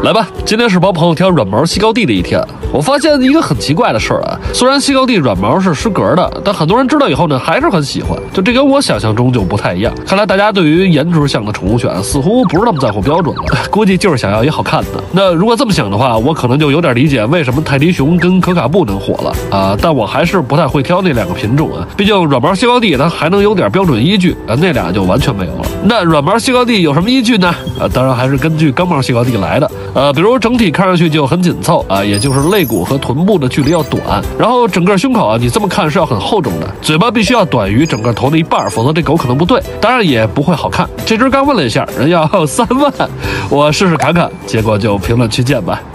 来吧，今天是帮朋友挑软毛西高地的一天。我发现一个很奇怪的事儿啊，虽然西高地软毛是失格的，但很多人知道以后呢，还是很喜欢。就这跟我想象中就不太一样。看来大家对于颜值向的宠物犬似乎不是那么在乎标准了，估计就是想要一好看的。那如果这么想的话，我可能就有点理解为什么泰迪熊跟可卡布能火了啊。但我还是不太会挑那两个品种啊，毕竟软毛西高地它还能有点标准依据啊，那俩就完全没有了。那软毛西高地有什么依据呢？当然还是根据刚毛西高地来的。比如整体看上去就很紧凑啊，也就是肋骨和臀部的距离要短，然后整个胸口啊，你这么看是要很厚重的，嘴巴必须要短于整个头的一半，否则这狗可能不对，当然也不会好看。这只刚问了一下，人要3万，我试试看看，结果就评论区见吧。